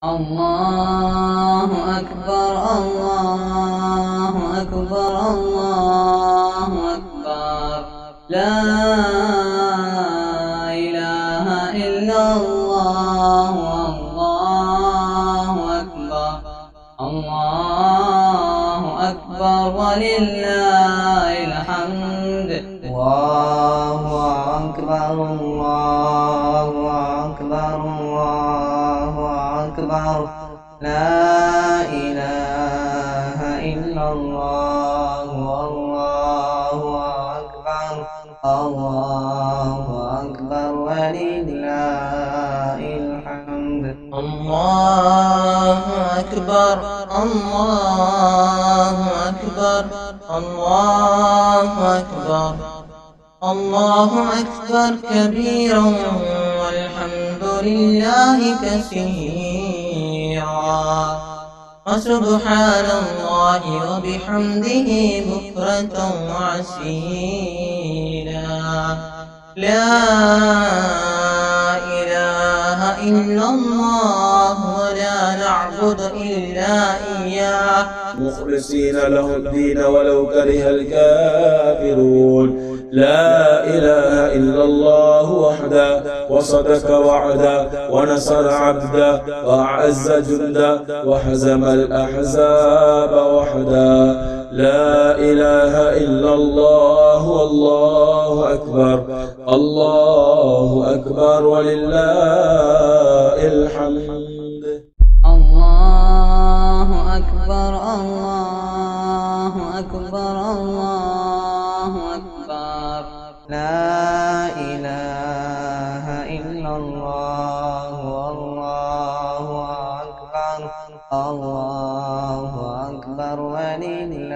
الله أكبر الله أكبر الله أكبر لا إله إلا الله الله أكبر الله أكبر ولله الحمد الله أكبر الله أكبر الله أكبر لا إله إلا الله والله أكبر الله أكبر ولله الحمد الله أكبر الله أكبر الله أكبر الله أكبر كبيرا والحمد لله كثيرا وسبحان الله وبحمده بكرة وعسيلا لا إله إلا الله ولا نعبد إلا إياه مخلصين له الدين ولو كره الكافرون لا إله إلا الله وحده وصدق وعده ونصر عبده وأعز جنده وهزم الأحزاب وحده لا إله إلا الله والله أكبر الله أكبر ولله الحمد الله أكبر الله أكبر الله أكبر لا إله إلا الله والله أكبر الله أكبر ولله